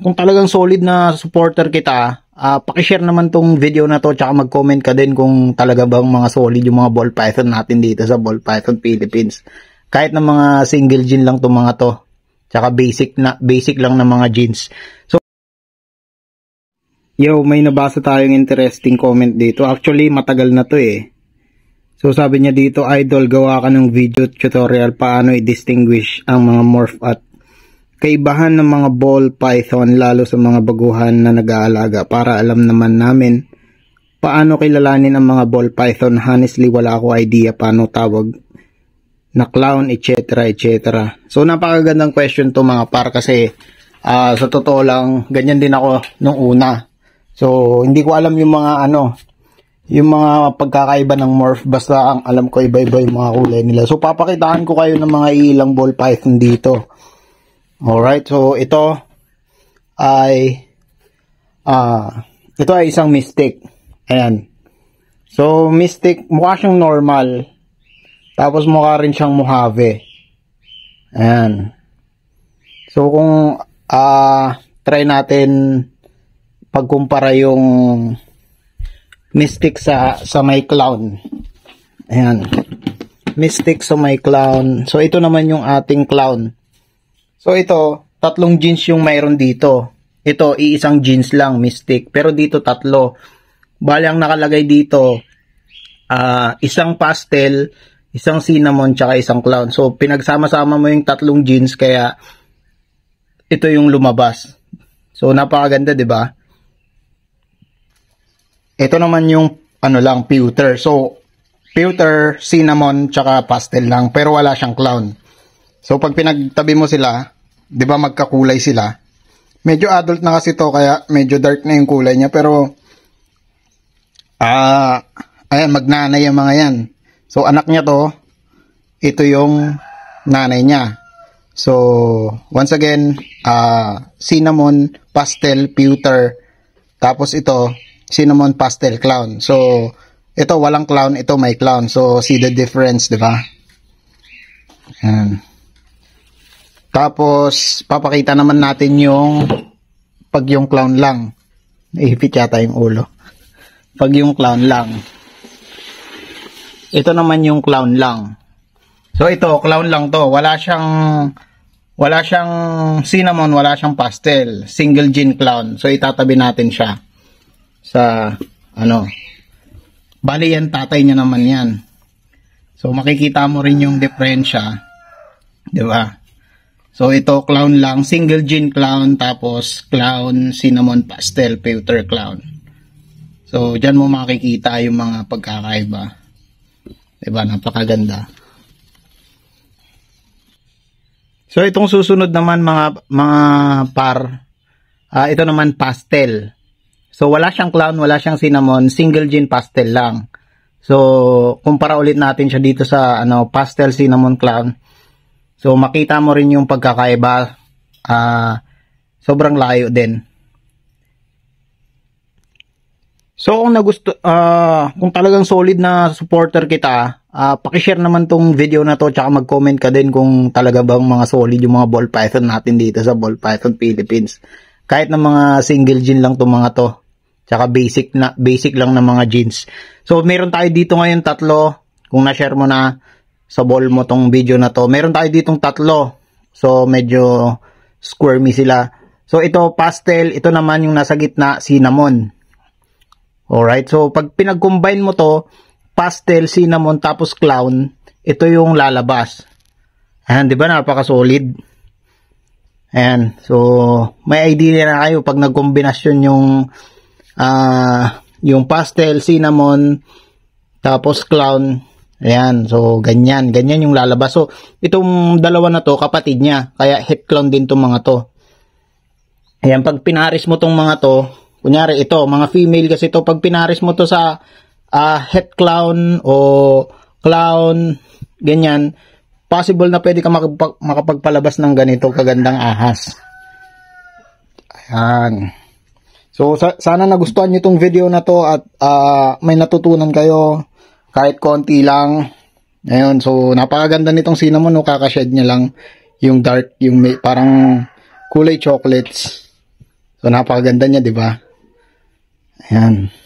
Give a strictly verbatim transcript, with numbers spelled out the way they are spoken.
kung talagang solid na supporter kita, uh, pakishare naman tong video na to, tsaka mag-comment ka din kung talaga bang mga solid yung mga ball python natin dito sa Ball Python Philippines. Kahit na mga single gene lang tong mga to, tsaka basic na basic lang na mga genes. So yo, may nabasa tayong interesting comment dito. Actually, matagal na to eh. So sabi niya dito, idol, gawa ka ng video tutorial paano i-distinguish ang mga morph at kaibahan ng mga ball python, lalo sa mga baguhan na nag-aalaga, para alam naman namin paano kilalanin ang mga ball python. Honestly, wala ako idea paano tawag na clown, etc, et cetera. So napakagandang question to mga par, kasi uh, sa totoo lang, ganyan din ako nung una. So hindi ko alam yung mga ano, yung mga pagkakaiba ng morph, basta ang alam ko iba-iba yung mga kulay nila. So papakitaan ko kayo ng mga ilang ball python dito. Alright, so ito ay uh, ito ay isang mystic. Ayan. So mystic, mukha siyang normal, tapos mukha rin siyang Mojave. Ayan. So kung uh, try natin pagkumpara yung mystic sa sa may clown. Ayan. Mystic sa may clown. So ito naman yung ating clown. So ito, tatlong genes yung mayroon dito. Ito, iisang genes lang, mystic. Pero dito tatlo. Bali ang nakalagay dito, uh, isang pastel, isang cinnamon, tsaka isang clown. So pinagsama-sama mo yung tatlong genes, kaya ito yung lumabas. So napakaganda, 'di ba? Ito naman yung ano lang, pewter. So pewter, cinnamon, tsaka pastel lang, pero wala siyang clown. So pag pinagtabi mo sila, 'di ba magkakulay sila? Medyo adult na kasi to, kaya medyo dark na yung kulay niya, pero ah, uh, ayan, magnanay yung mga yan. So anak niya to, ito yung nanay niya. So once again, uh, cinnamon, pastel, pewter, tapos ito cinnamon, pastel, clown. So ito walang clown, ito may clown. So see the difference, 'di ba? Ayan. Tapos papakita naman natin yung pag yung clown lang. Naipit yata yung ulo. Pag yung clown lang. Ito naman yung clown lang. So ito, clown lang to. Wala siyang wala siyang cinnamon, wala siyang pastel. Single gene clown. So itatabi natin siya sa ano. Bali yan, tatay niya naman yan. So makikita mo rin yung diferensya, 'di ba? So ito clown lang, single gene clown, tapos clown, cinnamon, pastel, pewter, clown. So diyan mo makikita yung mga pagkakaiba. 'Di ba? Napakaganda. So itong susunod naman mga mga par, uh, ito naman pastel. So wala siyang clown, wala siyang cinnamon, single gene pastel lang. So kumpara ulit natin siya dito sa ano, pastel, cinnamon, clown. So makita mo rin yung pagkakaiba, uh, sobrang layo din. So kung nagusto, uh, kung talagang solid na supporter kita, uh, pakishare naman tong video na to, tsaka mag-comment ka din kung talaga bang mga solid yung mga ball python natin dito sa Ball Python Philippines. Kahit na mga single gene lang tong mga to, tsaka basic na basic lang na mga genes. So meron tayo dito ngayon tatlo, kung na-share mo na sa ball mo tong video na to. Meron tayo ditong tatlo. So medyo squirmy sila. So ito pastel, ito naman yung nasa gitna, cinnamon. Alright, so pag pinag-combine mo to, pastel, cinnamon, tapos clown, ito yung lalabas. Ayan, di ba, napaka-solid. Ayan, so may idea na kayo pag nagkombinasyon yung uh, yung pastel, cinnamon, tapos clown. Ayan, so ganyan, ganyan yung lalabas. So itong dalawa na to, kapatid niya, kaya het clown din tong mga to. Ayan, pag pinaris mo tong mga to, kunyari ito, mga female kasi to, pag pinaris mo to sa uh, het clown o clown, ganyan, possible na pwede ka makapag makapagpalabas ng ganito kagandang ahas. Ayan. So sa sana nagustuhan niyo tong video na to at uh, may natutunan kayo kahit konti lang. Ayun, so napakaganda nitong cinnamon, no, kakashade niya lang yung dark, yung may, parang kulay chocolates. So napakaganda niya, 'di ba? Ayan.